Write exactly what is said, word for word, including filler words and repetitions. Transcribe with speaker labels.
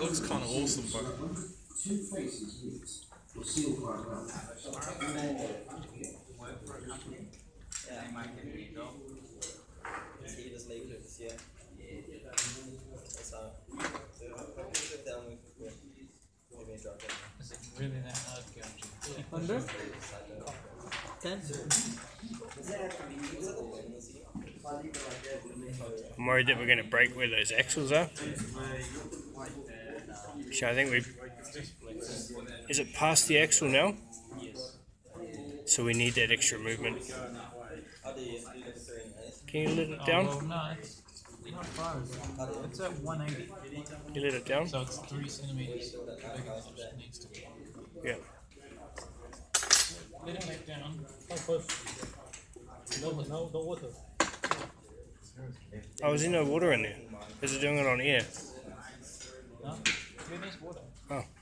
Speaker 1: That looks kind of awesome, but
Speaker 2: Two faces meet will seal quite well.
Speaker 3: Yeah, he just labeled it this year. That's how.
Speaker 4: Is it really that hard going?
Speaker 3: Under? Ten?
Speaker 5: I'm worried that we're going to break where those axles are. So I think we... Is it past the axle now? So we need that extra movement. Can you let it down?
Speaker 4: Oh, well, no, it's not far. It's at one eighty.
Speaker 5: You let it down?
Speaker 4: So it's three centimeters bigger than it needs to be.
Speaker 5: Yeah.
Speaker 4: Let it back down.
Speaker 6: No, no, no water.
Speaker 5: Oh, is there no water in there? Is it doing it on air?
Speaker 4: No? Yeah, there's water.
Speaker 5: Oh.